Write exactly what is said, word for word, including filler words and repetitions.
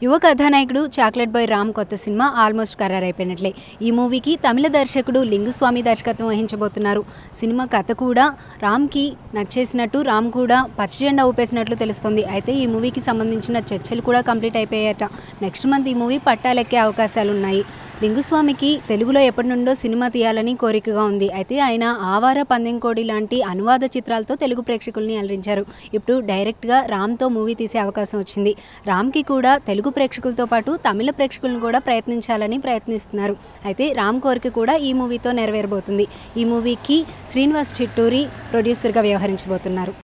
యువ కథానాయకుడు chocolate boy Ram కొత్త సినిమా ఆల్మోస్ట్ ఖరారైపోయినట్లే. ఈ మూవీకి తమిళ దర్శకుడు లింగుస్వామి దర్శకత్వం వహించబోతున్నారు. సినిమా కథ కూడా రామ్కి నచ్చేసినట్టు, రామ్ కూడా పచ్చజెండా ఊపేసినట్లు తెలుస్తుంది. అయితే ఈ మూవీకి సంబంధించిన చర్చలు కూడా కంప్లీట్ అయిపోయాయట. నెక్స్ట్ మంత్ ఈ మూవీ పట్టాలెక్కే అవకాశాలున్నాయి. లింగుస్వామికి తెలుగులో ఎప్పటి నుండో సినిమా తీయాలని కోరికగా ఉంది. అయితే ఆయన ఆవార పందెంకోడి లాంటి అనువాద చిత్రాలతో తెలుగు ప్రేక్షకుల్ని అలరించారు. ఇప్పుడు డైరెక్ట్గా రామ్తో మూవీ తీసే అవకాశం వచ్చింది. రామ్కి కూడా తెలుగు ప్రేక్షకులతో పాటు తమిళ ప్రేక్షకులను కూడా ప్రయత్నించాలని ప్రయత్నిస్తున్నారు. అయితే రామ్ కోరిక కూడా ఈ మూవీతో నెరవేరబోతుంది. ఈ మూవీకి శ్రీనివాస్ చిట్టూరి ప్రొడ్యూసర్గా వ్యవహరించబోతున్నారు.